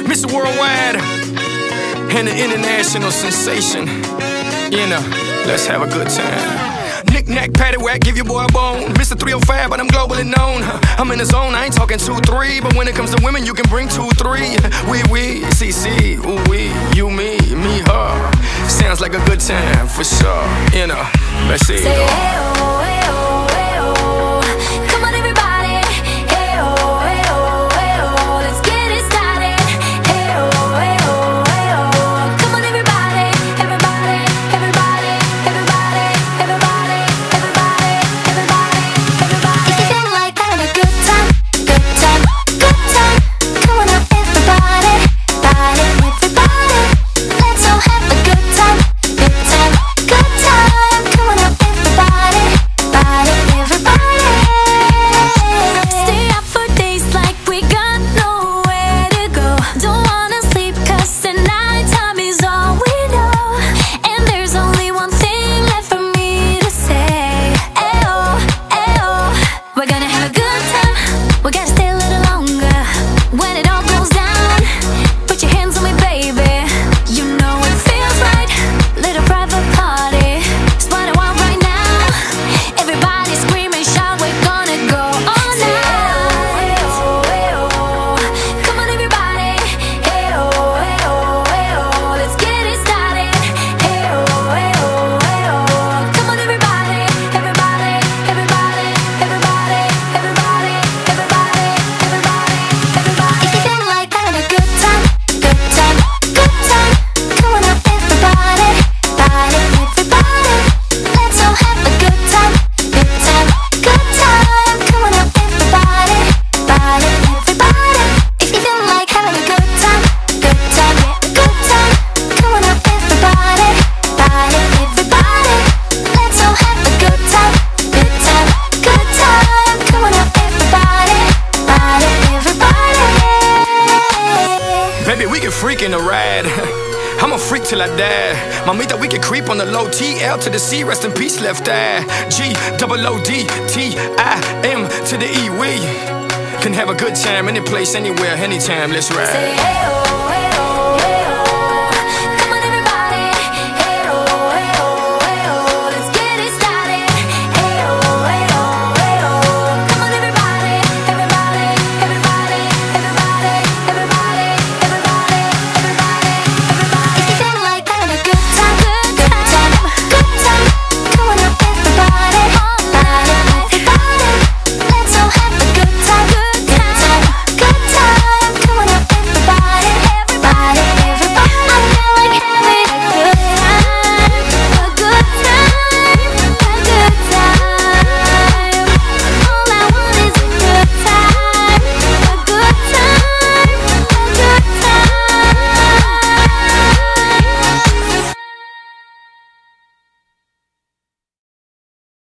Mr. Worldwide and the international sensation. You know, let's have a good time. Knick-knack, paddywhack, give your boy a bone. Mr. 305, but I'm globally known. I'm in the zone, I ain't talking 2-3. But when it comes to women, you can bring 2-3. We, CC, ooh, we, you, me, her. Sounds like a good time, for sure. You know, let's see. Say, hey-oh, hey-oh, hey-oh. Come on, everybody. Hey-oh, hey-oh, hey-oh. Let's get it started. Hey-oh, hey-oh, hey-oh. Come on, everybody. Everybody, everybody, everybody, everybody, everybody, everybody, everybody. If you feel like having a good time, good time, good time. Come on up, everybody. Body, everybody. Let's all have a good time, good time, good time. Come on up, everybody. Body, everybody. Stay up for days like we got nowhere to go. Don't wanna sleep 'cause the nighttime is all we know. And there's only one thing left for me to say. Ayo, ayo. We're gonna have a good time. We gotta stay a little longer. When it all goes down, put your hands on me, baby. You know it feels right. Little private party. It's what I want right now. Everybody screaming, shout, we're gonna go all night. Come on, everybody. Hey-oh, hey-oh, hey-oh. Let's get it started. Hey-oh, hey-oh, hey-oh. Come on, everybody. Everybody, everybody, everybody, everybody, everybody, everybody, everybody. If you feel like having a good time, good time, good time. Come on up, everybody. Body, everybody. Let's all have a good time, good time, good time. Come on up, everybody. Body, everybody. If you feel like having a good time, good time, good time. Come on up, everybody. Body, everybody. Let's all have a good time, good time, good time. Come on up, everybody. Body, everybody. Baby, we can freak in the ride. I'm a freak till I die. Mamita, we can creep on the low. TL to the C, rest in peace, left eye. G-O-O-D-T-I-M to the E. We can have a good time, any place, anywhere, anytime. Let's ride. Say, hey-oh, hey-oh.